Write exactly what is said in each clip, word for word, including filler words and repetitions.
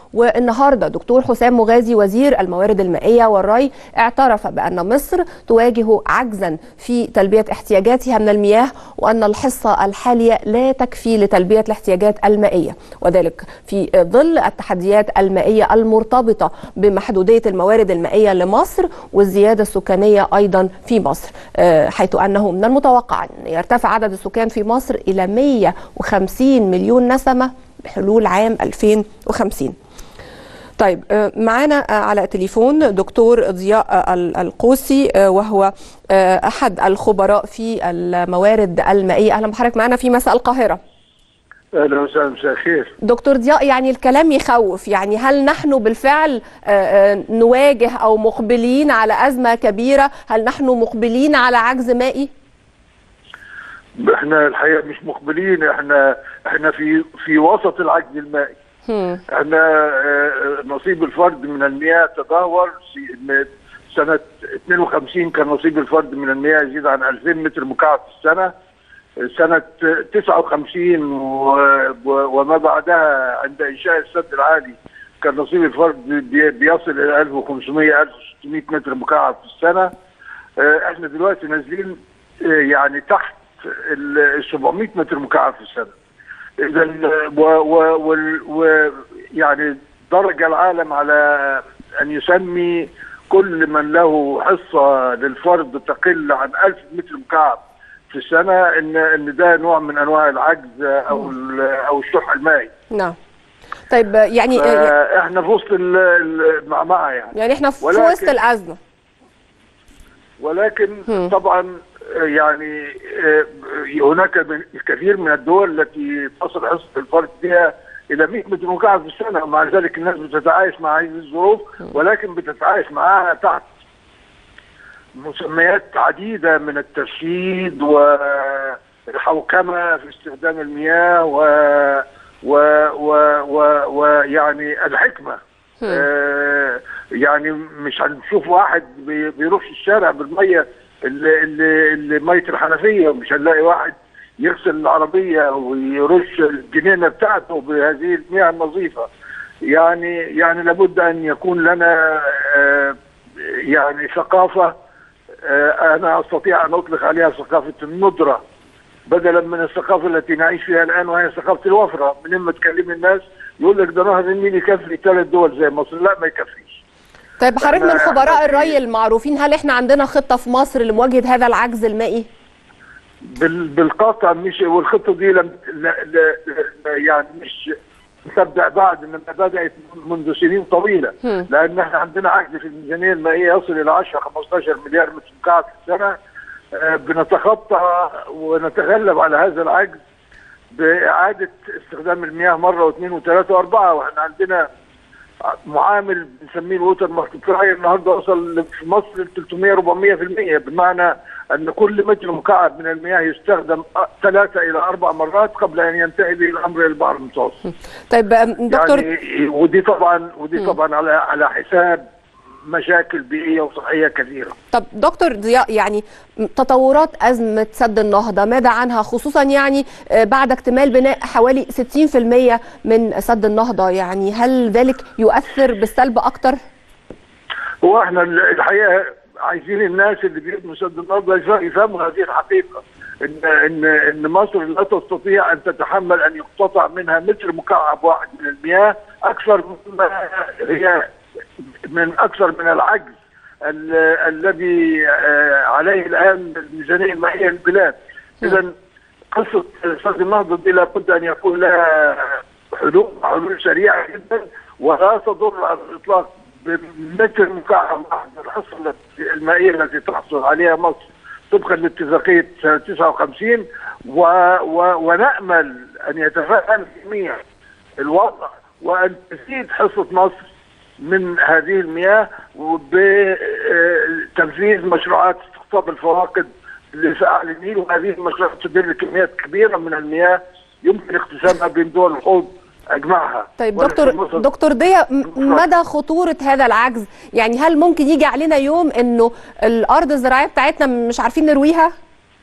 والنهارده دكتور حسام مغازي وزير الموارد المائية والري اعترف بأن مصر تواجه عجزا في تلبية احتياجاتها من المياه، وأن الحصة الحالية لا تكفي لتلبية الاحتياجات المائية، وذلك في ظل التحديات المائية المرتبطة بمحدودية الموارد المائية لمصر والزيادة السكانية أيضا في مصر، حيث أنه من المتوقع أن يرتفع عدد السكان في مصر إلى مئة وخمسين مليون نسمة بحلول عام ألفين وخمسين. طيب معنا على التليفون دكتور ضياء القوسي، وهو أحد الخبراء في الموارد المائية. أهلا بحضرتك معنا في مساء القاهرة. اهلا وسهلا، مساء الخير. دكتور ضياء، يعني الكلام يخوف، يعني هل نحن بالفعل نواجه او مقبلين على ازمه كبيره؟ هل نحن مقبلين على عجز مائي؟ احنا الحقيقه مش مقبلين، احنا احنا في في وسط العجز المائي. هم. احنا نصيب الفرد من المياه تدهور. سنه اثنين وخمسين كان نصيب الفرد من المياه يزيد عن ألفين متر مكعب في السنه. سنة تسعة وخمسين وما بعدها عند إنشاء السد العالي كان نصيب الفرد بيصل إلى ألف وخمسمئة ألف وستمئة متر مكعب في السنة. احنا دلوقتي نازلين يعني تحت ال سبعمئة متر مكعب في السنة. إذا ويعني درج العالم على أن يسمي كل من له حصة للفرد تقل عن ألف متر مكعب في السنه ان ان ده نوع من انواع العجز او او الشح المائي. نعم. طيب يعني احنا في وسط المعمعه يعني. يعني احنا في وسط الازمه. ولكن م. طبعا يعني هناك الكثير من الدول التي تصل حصه الفرد بها الى مئة متر مكعب في السنه، ومع ذلك الناس بتتعايش مع هذه الظروف، ولكن بتتعايش معها تحت مسميات عديدة من الترشيد والحوكمة في استخدام المياه و و و و ويعني الحكمة. آه يعني مش هنشوف واحد بيروح الشارع بالمية اللي, اللي, اللي مية الحنفية، ومش هنلاقي واحد يغسل العربية ويرش الجنينة بتاعته بهذه المياه النظيفة. يعني يعني لابد أن يكون لنا آه يعني ثقافة أنا أستطيع أن أطلق عليها ثقافة الندرة بدلا من الثقافة التي نعيش فيها الآن، وهي ثقافة الوفرة. من لما تكلم الناس يقول لك ده نهر النيل يكفي ثلاث دول زي مصر. لا، ما يكفيش. طيب حضرتك من خبراء الري المعروفين، هل احنا عندنا خطة في مصر لمواجهة هذا العجز المائي؟ بالقطع مش، والخطة دي لم لا لا يعني مش تبدأ بعد، انما بدأت منذ سنين طويلة. م. لأن احنا عندنا عجز في الميزانية المائية يصل إلى عشرة خمستاشر مليار متر مكعب في السنة. آه بنتخطى ونتغلب على هذا العجز بإعادة استخدام المياه مرة واثنين وثلاثة وأربعة. واحنا عندنا معامل بنسميه الووتر مالتيبلاير النهارده وصل في مصر ل ثلاثمئة أربعمئة في المئة، بمعنى أن كل متر مكعب من المياه يستخدم ثلاثة إلى أربع مرات قبل أن ينتهي به الأمر إلى البحر المتوسط. طيب دكتور، يعني ودي طبعا ودي طبعا على على حساب مشاكل بيئية وصحية كثيرة. طب دكتور ضياء، يعني تطورات أزمة سد النهضة ماذا عنها، خصوصا يعني بعد اكتمال بناء حوالي ستين في المئة من سد النهضة؟ يعني هل ذلك يؤثر بالسلب أكتر؟ هو احنا الحقيقة عايزين الناس اللي بيبنوا سد النهضة يفهموا هذه الحقيقة، ان ان ان مصر لا تستطيع ان تتحمل ان يقتطع منها متر مكعب واحد من المياه اكثر مما هي من اكثر من العجز الذي عليه الان الميزانيه المائيه للبلاد. اذا قصه سد النهضه دي لابد ان يكون لها حلول حلول سريعه جدا، ولا تضر على الاطلاق بمتر مكعب واحد من الحصه المائيه التي تحصل عليها مصر طبقا لاتفاقيه سنه تسعة وخمسين، و و ونامل ان يتفهم جميع الوضع وان تزيد حصه مصر من هذه المياه وبتنفيذ مشروعات استقطاب الفواقد لفعل النيل، وهذه المشروعات تدر كميات كبيره من المياه يمكن اقتسامها بين دول الحوض اجمعها. طيب دكتور دكتور ضياء، مدى خطوره هذا العجز؟ يعني هل ممكن يجي علينا يوم انه الارض الزراعيه بتاعتنا مش عارفين نرويها؟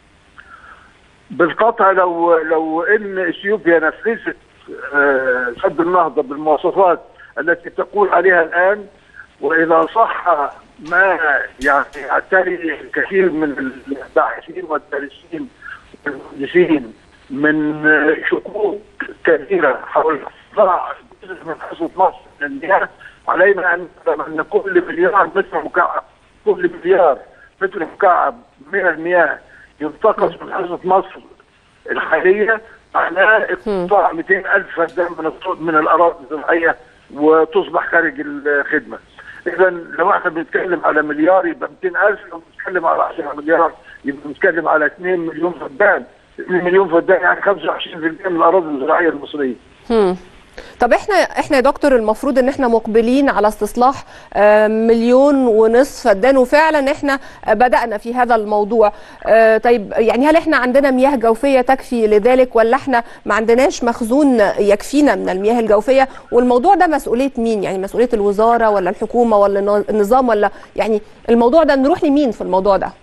بالقطع لو لو ان اثيوبيا نفذت سد النهضه بالمواصفات التي تقول عليها الآن. وإذا صح ما يعني يعتري كثير من الباحثين والدارسين والمهندسين من شكوك كثيرة حول قطاع من حصة مصر من المياه، علينا أن نعلم أن كل مليار متر مكعب كل مليار متر مكعب من المياه ينتقص من حصة مصر الحالية معناه اقطاع مئتين ألف فدان من من الأراضي الزراعية وتصبح خارج الخدمة. إذا لو احنا بنتكلم على مليار يبقى مئتين ألف، لو بنتكلم على عشرة مليار يبقى بنتكلم على اثنين مليون فدان. اثنين مليون فدان يعني خمسة وعشرين بالمئة من الأراضي الزراعية المصرية. هم. طب احنا احنا يا دكتور المفروض ان احنا مقبلين على استصلاح مليون ونصف فدان، وفعلا احنا بدأنا في هذا الموضوع. طيب يعني هل احنا عندنا مياه جوفية تكفي لذلك، ولا احنا ما عندناش مخزون يكفينا من المياه الجوفية؟ والموضوع ده مسؤولية مين؟ يعني مسؤولية الوزارة ولا الحكومة ولا النظام، ولا يعني الموضوع ده نروح لمين في الموضوع ده؟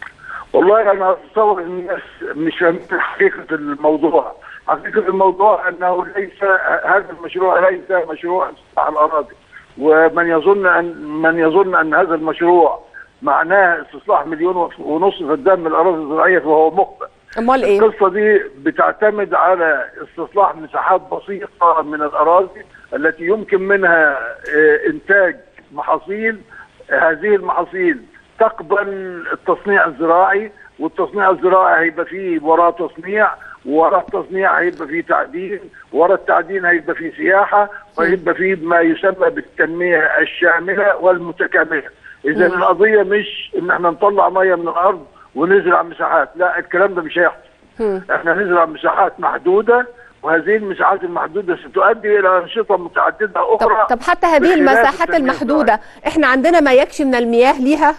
والله انا اتصور ان الناس مش فاهمين حقيقة الموضوع. حقيقة الموضوع أنه ليس هذا المشروع ليس مشروع استصلاح الأراضي، ومن يظن أن من يظن أن هذا المشروع معناه استصلاح مليون ونصف فدان من الأراضي الزراعية فهو مخطئ. أمال إيه؟ القصة دي بتعتمد على استصلاح مساحات بسيطة من الأراضي التي يمكن منها إنتاج محاصيل. هذه المحاصيل تقبل التصنيع الزراعي، والتصنيع الزراعي هيبقى فيه وراه تصنيع، وراء التصنيع هيبقى فيه تعدين، وراء التعدين هيبقى فيه سياحه، وهيبقى فيه ما يسمى بالتنميه الشامله والمتكامله. اذا القضيه مش ان احنا نطلع ميه من الارض ونزرع مساحات، لا الكلام ده مش هيحصل. احنا نزرع مساحات محدوده، وهذه المساحات المحدوده ستؤدي الى انشطه متعدده اخرى. طب, طب حتى هذه المساحات المحدوده احنا عندنا ما يكفي من المياه ليها؟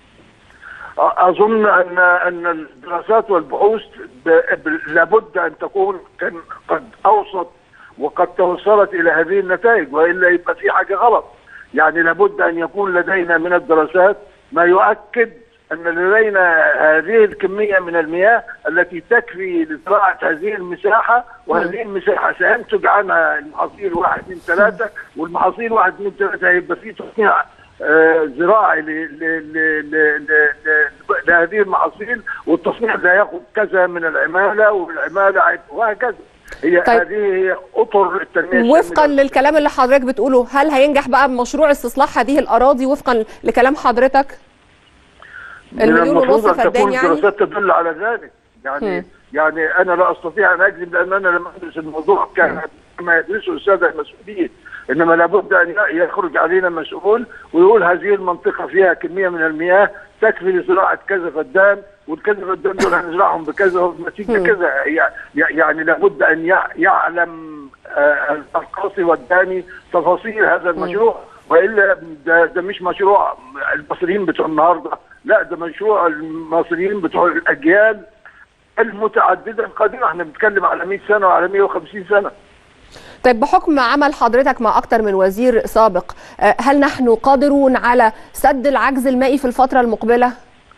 اظن ان ان الدراسات والبحوث لابد ان تكون قد اوصت وقد توصلت الى هذه النتائج، والا يبقى في حاجه غلط. يعني لابد ان يكون لدينا من الدراسات ما يؤكد ان لدينا هذه الكميه من المياه التي تكفي لزراعه هذه المساحه، وهذه المساحه سينتج عنها المحاصيل واحد اثنين ثلاثه، والمحاصيل واحد اثنين ثلاثه هيبقى في تصنيع آه زراعي لهذه المحاصيل، والتصنيع ده ياخذ كذا من العماله، والعماله وهكذا. هي طيب. هذه هي اطر التنميه وفقا للكلام اللي حضرتك بتقوله، هل هينجح بقى بمشروع استصلاح هذه الاراضي وفقا لكلام حضرتك؟ المليون ونص فدان يعني الدراسات تدل على ذلك. يعني م. يعني انا لا استطيع ان اكذب، لان انا لما ادرس الموضوع كان كما يدرسه الساده المسؤولين، انما لابد ان يخرج علينا مسؤول ويقول هذه المنطقه فيها كميه من المياه تكفي لزراعه كذا فدان، والكذا فدان دول هنزرعهم بكذا ونتيجه كذا. يعني لابد ان يعلم القاصي والداني تفاصيل هذا المشروع، والا ده, ده مش مشروع المصريين بتوع النهارده، لا ده مشروع المصريين بتوع الاجيال المتعدده القادمه. احنا بنتكلم على مئة سنه وعلى مئة وخمسين سنه. طيب بحكم عمل حضرتك مع اكثر من وزير سابق، هل نحن قادرون على سد العجز المائي في الفتره المقبله؟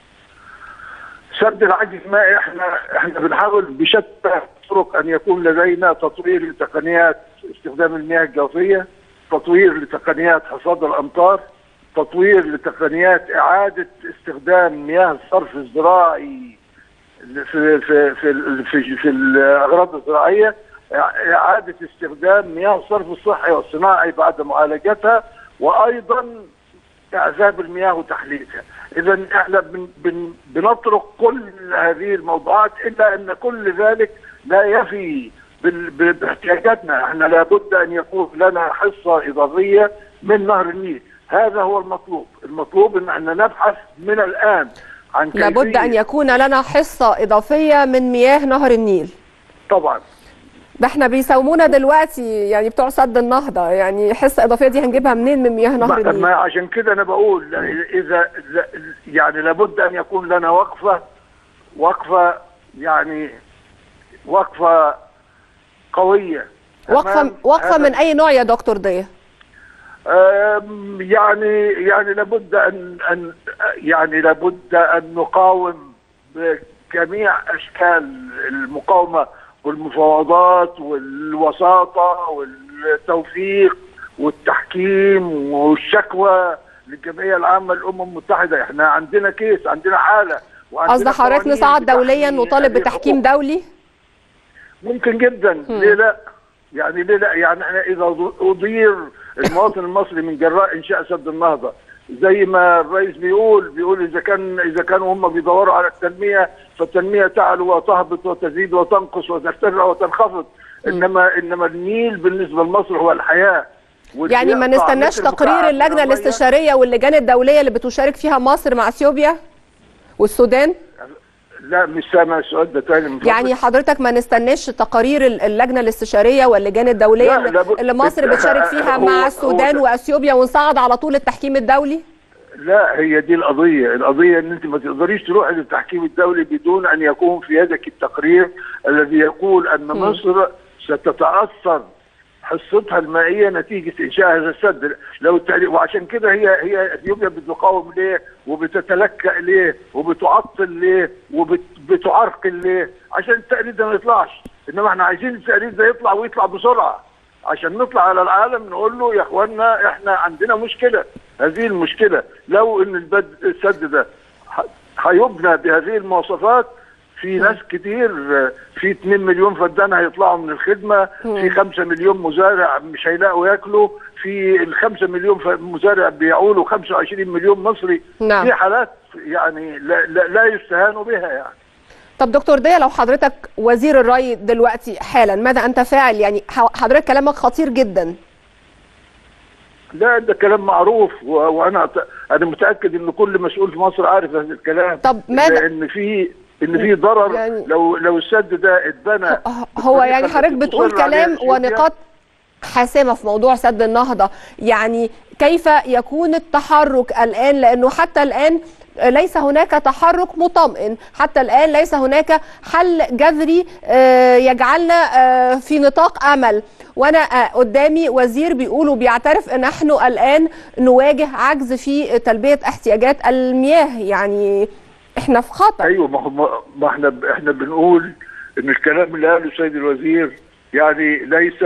سد العجز المائي احنا احنا بنحاول بشتى الطرق ان يكون لدينا تطوير لتقنيات استخدام المياه الجوفيه، تطوير لتقنيات حصاد الامطار، تطوير لتقنيات اعاده استخدام مياه الصرف الزراعي في في في في, في الاغراض الزراعيه، اعاده استخدام مياه الصرف الصحي والصناعي بعد معالجتها، وايضا اعزاب المياه وتحليلها. اذا احنا بن بن بنطرق كل هذه الموضوعات، الا ان كل ذلك لا يفي باحتياجاتنا. احنا لابد ان يكون لنا حصه اضافيه من نهر النيل، هذا هو المطلوب. المطلوب ان احنا نبحث من الان عن كيفيه لابد ان يكون لنا حصه اضافيه من مياه نهر النيل. طبعا ده احنا بيساومونا دلوقتي يعني بتوع سد النهضه، يعني حصه اضافيه دي هنجيبها منين من مياه نهر النيل؟ ما عشان كده انا بقول اذا يعني لابد ان يكون لنا وقفه وقفه يعني وقفه قويه. وقفه وقفه من اي نوع يا دكتور ضياء؟ يعني يعني لابد ان ان يعني لابد ان نقاوم بجميع اشكال المقاومه والمفاوضات والوساطه والتوفيق والتحكيم والشكوى للجمعيه العامه للامم المتحده. احنا عندنا كيس، عندنا حاله. قصد حضرتك نصعد دوليا نطالب بتحكيم دولي؟ ممكن جدا. م. ليه لا؟ يعني ليه لا؟ يعني احنا اذا اضير المواطن المصري من جراء انشاء سد النهضه، زي ما الرئيس بيقول بيقول اذا كان اذا كانوا هم بيدوروا على التنميه فالتنميه تعلو وتهبط وتزيد وتنقص وترتفع وتنخفض، انما انما النيل بالنسبه لمصر هو الحياه. يعني ما نستناش تقرير اللجنه الاستشاريه واللجان الدوليه اللي بتشارك فيها مصر مع اثيوبيا والسودان؟ لا مش سامع السؤال ده تاني. يعني حضرتك ما نستناش تقارير اللجنه الاستشاريه واللجان الدوليه اللي, اللي مصر بتشارك فيها مع السودان واثيوبيا ونصعد على طول التحكيم الدولي؟ لا، هي دي القضيه، القضيه ان انت ما تقدريش تروحي للتحكيم الدولي بدون ان يكون في يدك التقرير الذي يقول ان م. مصر ستتاثر حصتها المائيه نتيجه انشاء هذا السد. لو وعشان كده هي هي اثيوبيا بتقاوم ليه وبتتلكأ ليه وبتعطل ليه وبتعرقل ليه؟ عشان التقرير ده ما يطلعش. انما احنا عايزين التقرير ده يطلع ويطلع بسرعه عشان نطلع على العالم نقول له يا اخوانا احنا عندنا مشكله. هذه المشكله لو ان السد ده هيبنى بهذه المواصفات، في ناس كتير، في اتنين مليون فدان هيطلعوا من الخدمه، في خمسة مليون مزارع مش هيلاقوا ياكلوا، في الخمسة مليون مزارع بيعولوا خمسة وعشرين مليون مصري. نعم. في حالات يعني لا, لا, لا يستهانوا بها يعني. طب دكتور ضياء، لو حضرتك وزير الري دلوقتي حالا ماذا انت فاعل؟ يعني حضرتك كلامك خطير جدا. لا ده كلام معروف، وانا انا متاكد ان كل مسؤول في مصر عارف هذا الكلام. طب ماذا ان في ان في ضرر يعني لو لو السد ده اتبنى. هو يعني حضرتك بتقول كلام ونقاط حاسمه في موضوع سد النهضه، يعني كيف يكون التحرك الان؟ لانه حتى الان ليس هناك تحرك مطمئن، حتى الان ليس هناك حل جذري يجعلنا في نطاق امل. وانا قدامي وزير بيقول وبيعترف ان نحن الان نواجه عجز في تلبيه احتياجات المياه، يعني احنا في خطر. ايوه، ما ما احنا احنا بنقول ان الكلام اللي قاله السيد الوزير يعني ليس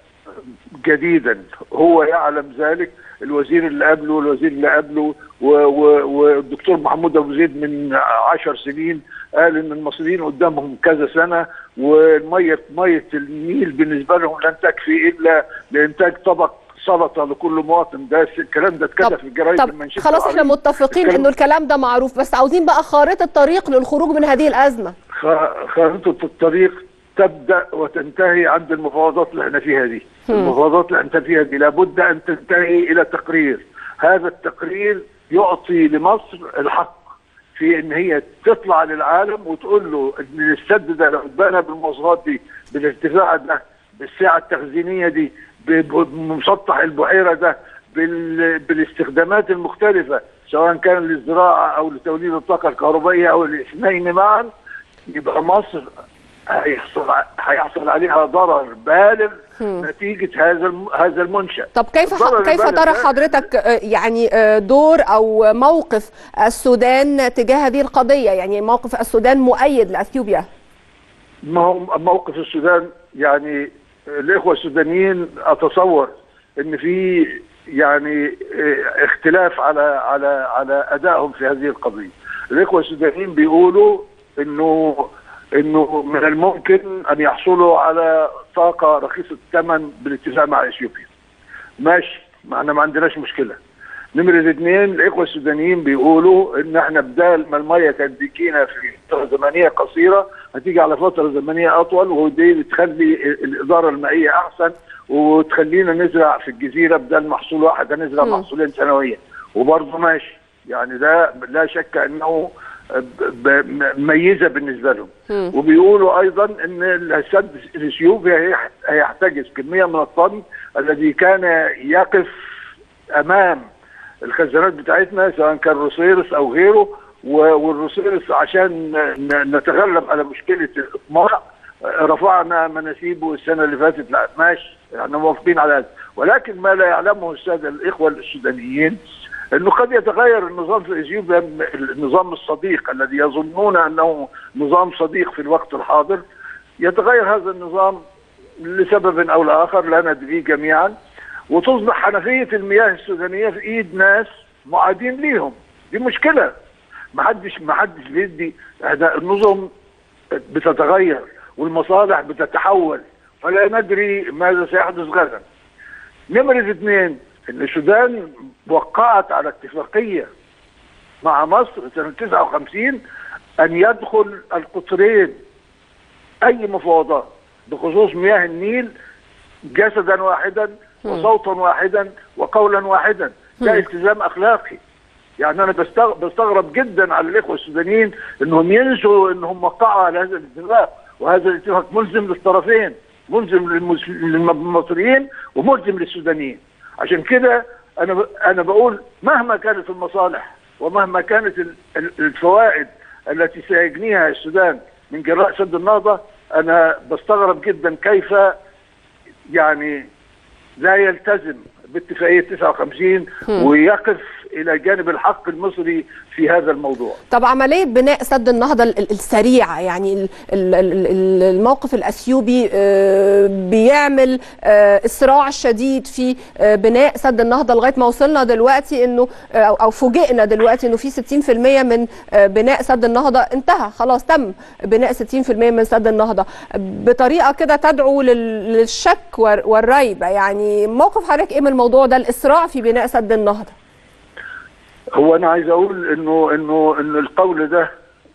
جديدا، هو يعلم ذلك. الوزير اللي قبله والوزير اللي قبله والدكتور محمود ابو زيد من عشر سنين قال ان المصريين قدامهم كذا سنه والميه ميه النيل بالنسبه لهم لن تكفي الا لانتاج طبق سلطه لكل مواطن. ده الكلام ده اتكتب في الجرايد. طب خلاص احنا متفقين انه الكلام ده معروف، بس عاوزين بقى خارطه الطريق للخروج من هذه الازمه. خارطه الطريق تبدا وتنتهي عند المفاوضات اللي احنا فيها دي. م. المفاوضات اللي احنا فيها دي لابد ان تنتهي الى تقرير. هذا التقرير يعطي لمصر الحق في ان هي تطلع للعالم وتقول له ان السد ده لو اتبنى بالمواصفات دي، بالارتفاع ده، بالسعه التخزينيه دي، بمسطح البحيره ده، بالاستخدامات المختلفه سواء كان للزراعه او لتوليد الطاقه الكهربائيه او الاثنين معا، يبقى مصر هيحصل هيحصل عليها ضرر بالغ نتيجه هذا هذا المنشأ. طب كيف كيف ترى حضرتك يعني دور او موقف السودان تجاه هذه القضيه؟ يعني موقف السودان مؤيد لاثيوبيا؟ ما هو موقف السودان يعني الاخوه السودانيين اتصور ان في يعني اختلاف على على على ادائهم في هذه القضيه. الاخوه السودانيين بيقولوا انه انه من الممكن ان يحصلوا على طاقه رخيصه الثمن بالاتفاق مع اثيوبيا. ماشي، معنا ما عندناش مشكله. نمره اثنين، الاخوه السودانيين بيقولوا ان احنا بدال ما الميه كانت بتجينا في فتره زمنيه قصيره هتيجي على فتره زمنيه اطول، ودي بتخلي الاداره المائيه احسن وتخلينا نزرع في الجزيره بدل محصول واحد هنزرع محصولين سنويا. وبرضه ماشي، يعني ده لا شك انه مميزه بالنسبه لهم. وبيقولوا ايضا ان السد الاثيوبي هيحتجز كميه من الطن الذي كان يقف امام الخزانات بتاعتنا سواء كان روسيرس او غيره، والروسيرس عشان نتغلب على مشكله الاطماع رفعنا مناسيبه السنه اللي فاتت. لا ماشي، احنا موافقين على هذا، ولكن ما لا يعلمه الساده الاخوه السودانيين انه قد يتغير النظام في اثيوبيا، النظام الصديق الذي يظنون انه نظام صديق في الوقت الحاضر، يتغير هذا النظام لسبب او لاخر لا ندري جميعا، وتصبح حنفيه المياه السودانيه في ايد ناس معادين ليهم. دي مشكله. ما حدش ما حدش بيدي. النظم بتتغير والمصالح بتتحول، فلا ندري ماذا سيحدث غدا. نمرة اثنين، ان السودان وقعت على اتفاقيه مع مصر سنه تسعة وخمسين ان يدخل القطرين اي مفاوضات بخصوص مياه النيل جسدا واحدا وصوتا واحدا وقولا واحدا. ده التزام اخلاقي. يعني انا بستغرب جدا على الاخوه السودانيين انهم ينسوا انهم وقعوا على هذا الاتفاق، وهذا الاتفاق ملزم للطرفين، ملزم للمصريين وملزم للسودانيين. عشان كده انا انا بقول مهما كانت المصالح ومهما كانت الفوائد التي سيجنيها السودان من جراء سد النهضه، انا بستغرب جدا كيف يعني لا يلتزم باتفاقيه تسعة وخمسين ويقف الى جانب الحق المصري في هذا الموضوع. طب عمليه بناء سد النهضه السريعه، يعني الموقف الاثيوبي بيعمل اسراع شديد في بناء سد النهضه لغايه ما وصلنا دلوقتي انه او فوجئنا دلوقتي انه في ستين في المية من بناء سد النهضه انتهى، خلاص تم بناء ستين في المية من سد النهضه بطريقه كده تدعو للشك والريبه. يعني موقف حضرتك ايه من الموضوع ده، الاسراع في بناء سد النهضه؟ هو انا عايز اقول انه انه ان القول ده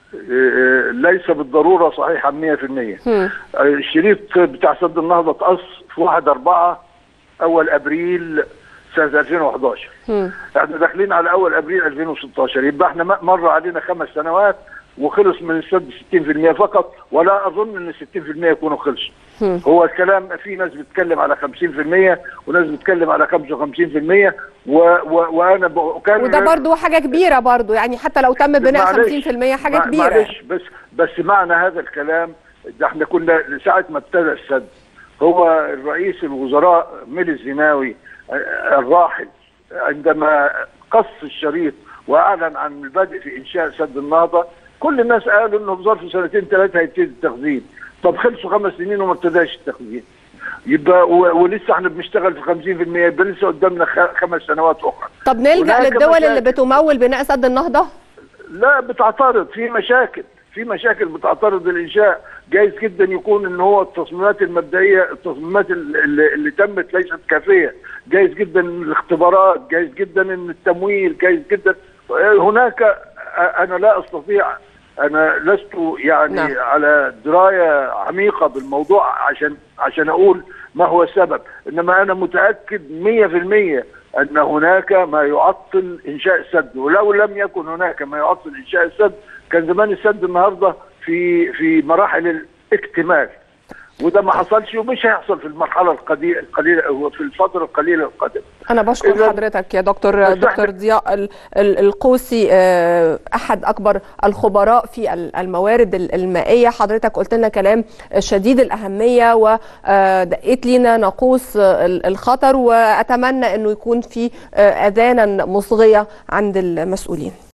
ليس بالضروره صحيحا مية في المية. الشريط بتاع سد النهضه اتقص في واحد أربعة اول ابريل سنه ألفين وحداشر. احنا داخلين على اول ابريل ألفين وستاشر، يبقى احنا مر علينا خمس سنوات وخلص من السد ستين في المية فقط، ولا اظن ان ستين في المية يكونوا خلصوا. هو الكلام في ناس بتتكلم على خمسين في المية وناس بتتكلم على خمسة وخمسين في المية و... و... وانا بكلم وده برضو حاجه كبيره برضو، يعني حتى لو تم بناء خمسين في المية حاجه كبيره. معلش بس بس معنى هذا الكلام ده احنا كنا ساعه ما ابتدى السد، هو الرئيس الوزراء ميلي الزناوي الراحل عندما قص الشريط واعلن عن البدء في انشاء سد النهضه، كل الناس قالوا انه في ظرف سنتين ثلاثه هيبتدي التخزين. طب خلصوا خمس سنين وما ابتداش التخزين، يبقى ولسه احنا بنشتغل في خمسين في المية، يبقى لسه قدامنا خمس سنوات اخرى. طب نلجأ للدول اللي بتمول بناء سد النهضه؟ لا، بتعترض، في مشاكل في مشاكل بتعترض الانشاء. جايز جدا يكون ان هو التصميمات المبدئيه، التصميمات اللي, اللي تمت ليست كافيه، جايز جدا الاختبارات، جايز جدا ان التمويل، جايز جدا هناك. انا لا استطيع، انا لست يعني نعم. على درايه عميقه بالموضوع عشان عشان اقول ما هو السبب، انما انا متاكد مية في المية ان هناك ما يعطل انشاء السد، ولو لم يكن هناك ما يعطل انشاء السد كان زمان السد النهارده في في مراحل الاكتمال، وده ما حصلش ومش هيحصل في المرحله القليله القليله في الفتره القليله القادمه. انا بشكر حضرتك يا دكتور دكتور ضياء القوسي، احد اكبر الخبراء في الموارد المائيه. حضرتك قلت لنا كلام شديد الاهميه ودقيت لنا ناقوس الخطر، واتمنى انه يكون في اذانا مصغيه عند المسؤولين.